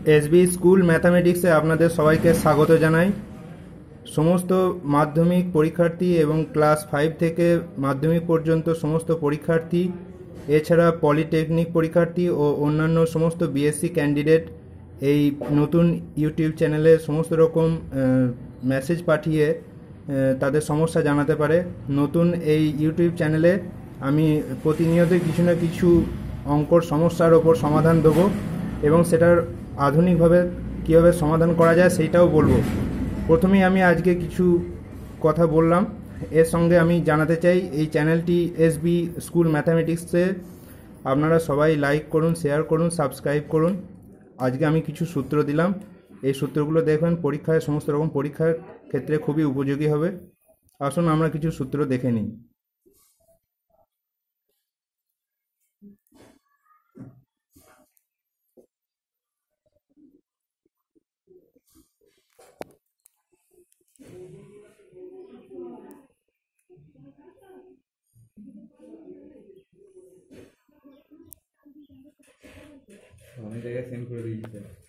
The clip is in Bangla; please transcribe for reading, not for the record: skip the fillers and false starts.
এসবি স্কুল ম্যাথামেটিক্সে আপনাদের সবাইকে স্বাগত জানাই। সমস্ত মাধ্যমিক পরীক্ষার্থী এবং ক্লাস 5 থেকে মাধ্যমিক পর্যন্ত সমস্ত পরীক্ষার্থী, এছাড়া পলিটেকনিক পরীক্ষার্থী ও অন্যান্য সমস্ত বিএসসি ক্যান্ডিডেট এই নতুন ইউটিউব চ্যানেলে সমস্ত রকম মেসেজ পাঠিয়ে তাদের সমস্যা জানাতে পারে। নতুন এই ইউটিউব চ্যানেলে আমি প্রতিনিয়ত কিছু না কিছু অঙ্কর সমস্যার ওপর সমাধান দেবো এবং সেটার আধুনিকভাবে কীভাবে সমাধান করা যায় সেইটাও বলবো। প্রথমেই আমি আজকে কিছু কথা বললাম, এর সঙ্গে আমি জানাতে চাই এই চ্যানেলটি এসবি স্কুল ম্যাথামেটিক্সে আপনারা সবাই লাইক করুন, শেয়ার করুন, সাবস্ক্রাইব করুন। আজকে আমি কিছু সূত্র দিলাম, এই সূত্রগুলো দেখবেন পরীক্ষায় সমস্ত রকম পরীক্ষার ক্ষেত্রে খুবই উপযোগী হবে। আসুন আমরা কিছু সূত্র দেখে নিই। অনেক জায়গায় সেন্ড করে দিয়েছে।